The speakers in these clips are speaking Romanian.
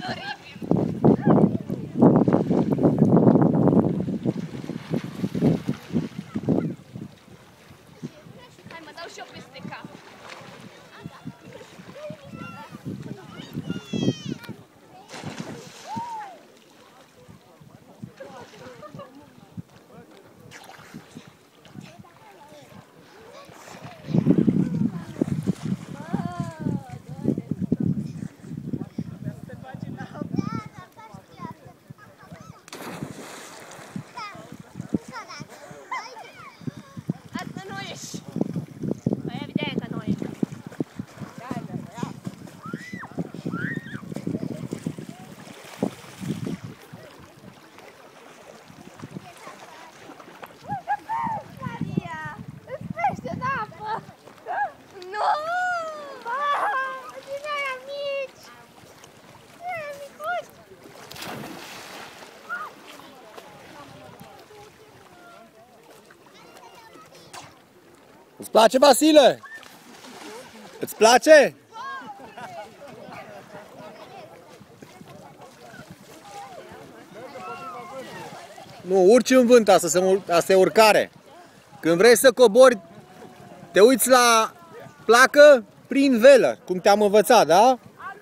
Hai mă dau și eu peste cap. Asta nu ești. Păi evident că nu ești. Îți pește în apă! Nu! Din aia mici! Din aia micuți! Îți place, Vasile? Îți place? Nu, urci în vânt, asta e urcare. Când vrei să cobori, te uiți la placă prin velă, cum te-am învățat, da?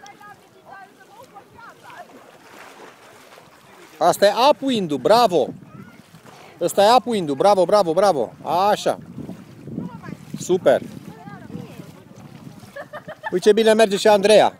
Asta e upwind-ul, bravo! Ăsta e upwind-ul, bravo, bravo, bravo! Așa! Super! Uite ce bine merge și Andreea!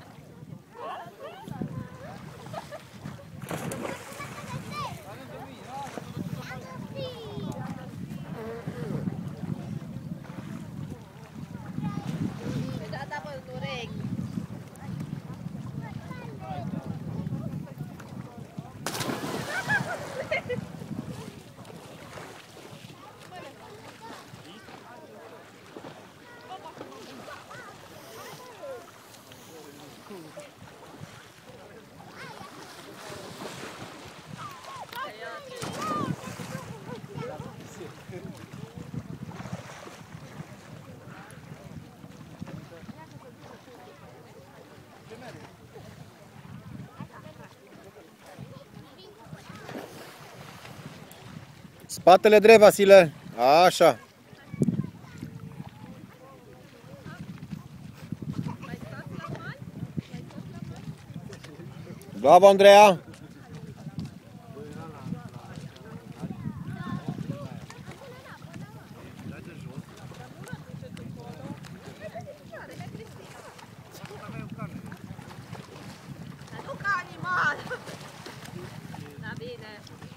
Spatele drept, Vasile. Așa. Bravo, Andreea. Aduc animal! Da, bine.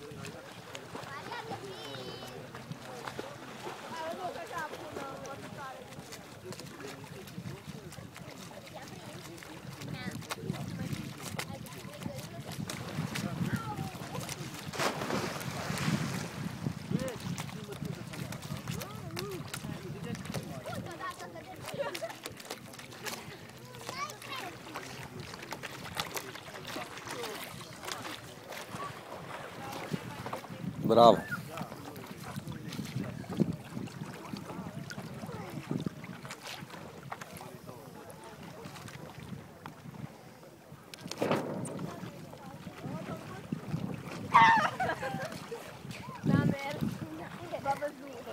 Bravo. N-a mers. V-a văzut.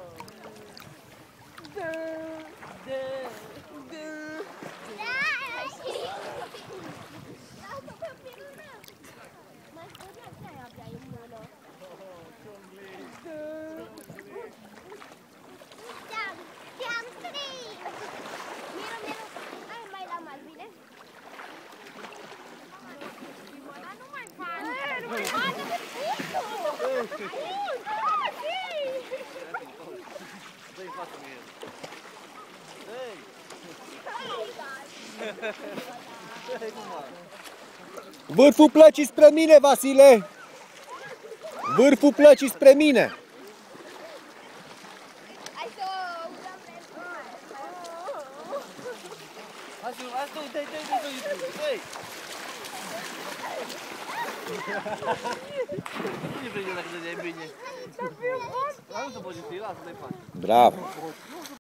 Vârful plăcii spre mine, Vasile! Vârful plăcii spre mine! Hai să o udăm pentru Hai să dai! Nu ne prinde dacă dădeai bine. Dar nu se poate fi, lasă, dai fac. Bravo!